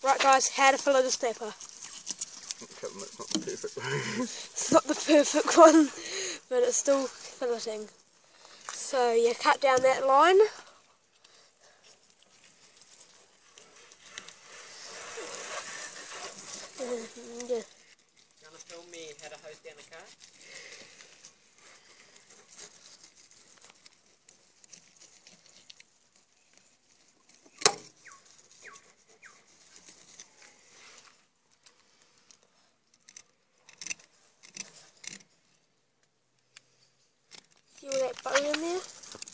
Right guys, how to fillet the snapper. It's not the perfect one. It's not the perfect one, but it's still filleting. So you cut down that line. You want to film me how to hose down a car? See all that bone in there?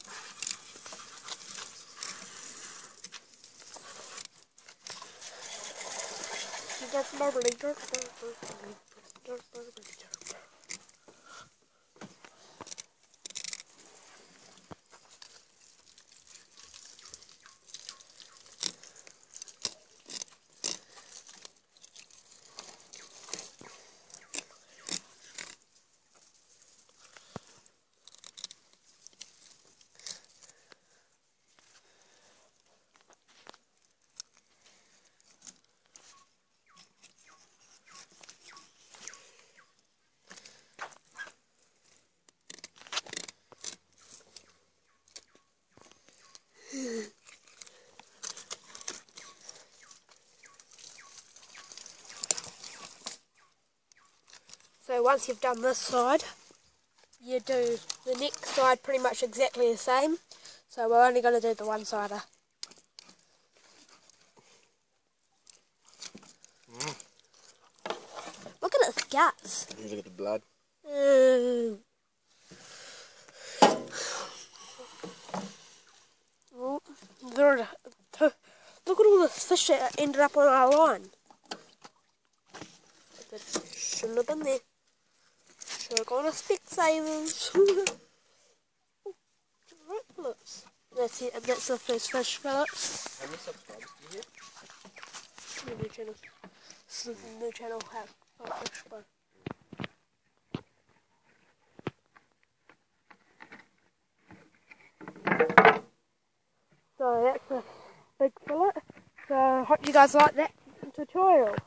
So once you've done this side, you do the next side pretty much exactly the same. So we're only going to do the one-sider. Look at its guts. Look at the blood. Look at all the fish that ended up on our line. That shouldn't have been there. Should have gone to Specsavers. Right, Phillips. That's it, and that's the first fish, Phillips. How many subscribers do you have? The new channel. This is the new channel have fish, but. So that's a big fillet. So I hope you guys like that tutorial.